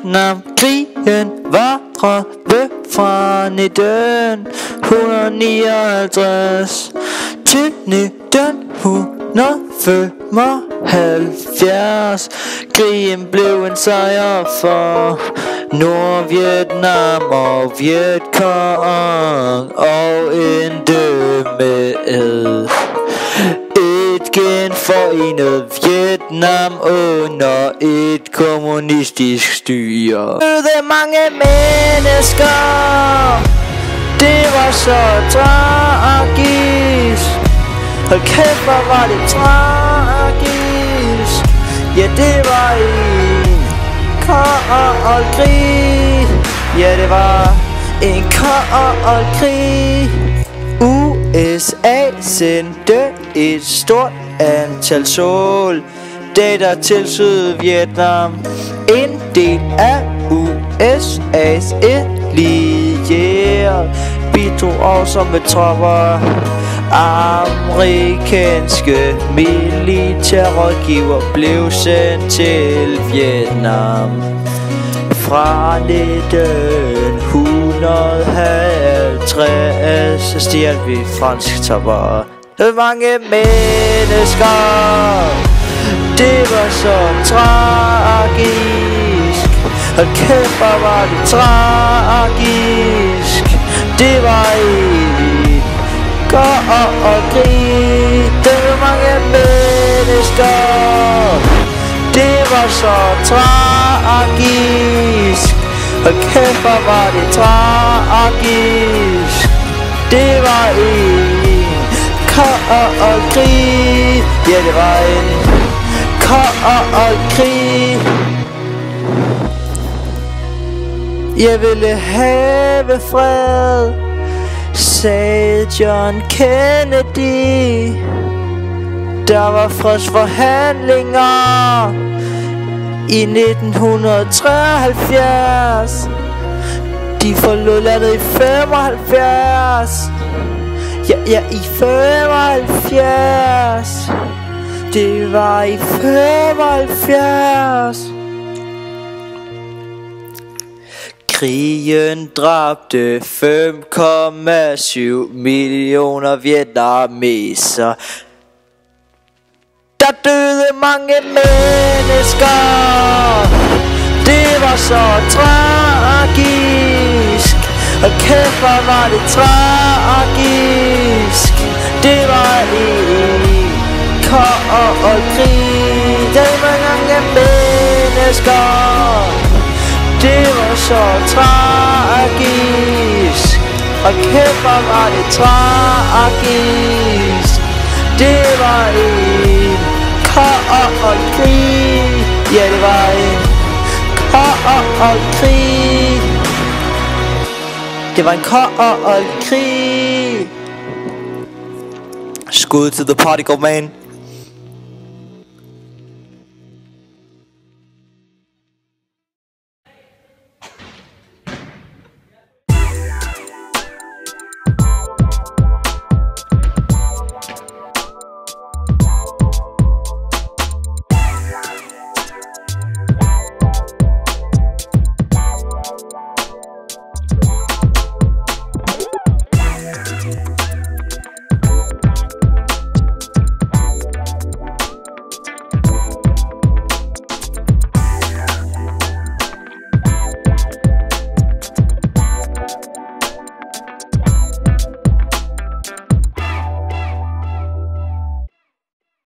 VietnamKrigen varer fra 1959 til 1975. Krigen blev en sejr for Nordvietnam og Vietkong, og endte med et genforenet Vietnam under et kommunistisk styre. Døde mange mennesker, det var så tragisk. Hold kæft, hvor var det tragisk. Ja, det var en kold krig. Ja, det var en kold krig. USA sendte et stort antal soldater til Sydvietnam. En del af USA's allierede bidrog også med tropper. Amerikanske militærrådgiver blev sendt til Vietnam. Fra 1950 stjal vi fransk tropper. Mange mennesker, det var så tragisk. Hold kæft, hvor var det tragisk. Det var en kold krig. Det var mange mennesker, det var så tragisk. Hold kæft, hvor var det tragisk. Det var en kold krig. Ja, det var en kold krig. Jeg ville have fred, sagde John Kennedy. Der var fredsforhandlinger i 1973. De forlod landet i 75. Ja, i 75. Det var i 75. Krigen dræbte 5,7 millioner vietnameser. Der døde mange mennesker. Det var så tragisk. Og kæft, hvor var det tragisk. Det var en kold krig. Der var mange mennesker. Det var så tragisk. Og kæft, hvor var det tragisk. Det var en kold krig. Ja, det var en kold krig. Det var en kold krig. Skud til the particle man.